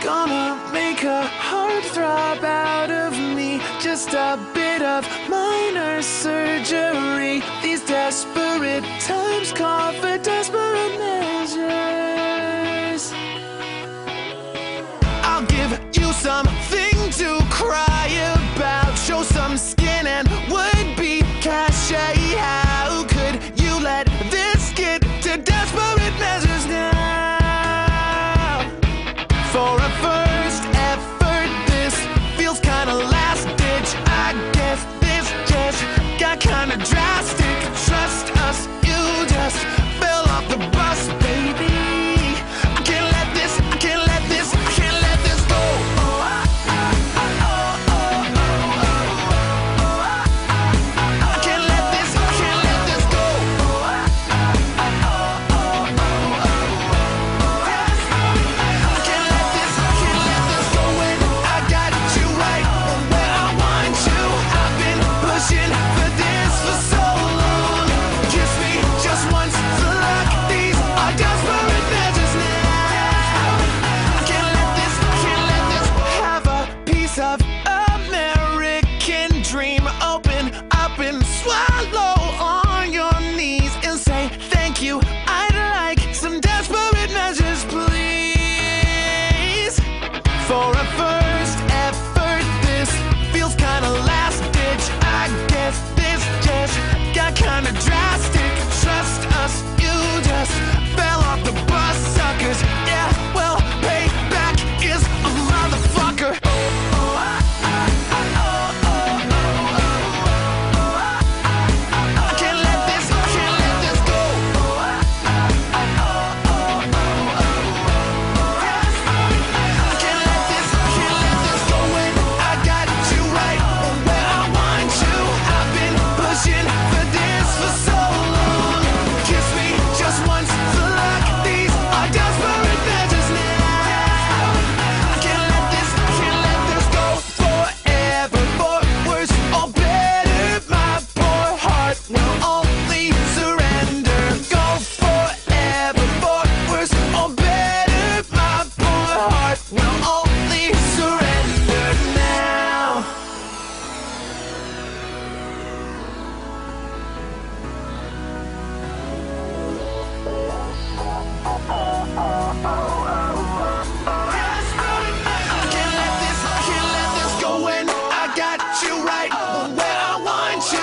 Gonna make a heartthrob out of me. Just a bit of minor surgery. These desperate times call for desperate measures. I'll give you something to cry about. Show some skin and would-be cachet. How could you let this get to desperate measures now? For a first effort, this feels kinda last-ditch. I guess this just got kinda drastic. Trust us, you just fell off the bus, baby. I can't let this go. I can't let this go. Of American dream, open up and swallow on your knees and say thank you. I'd like some desperate measures, please. For a first effort, this feels kinda last ditch. I guess this just got kinda drastic. Trust us, you just fell off the bus, suckers. Yeah, well, payback is a motherfucker.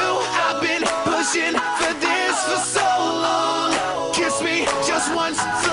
For this for so long, kiss me just once.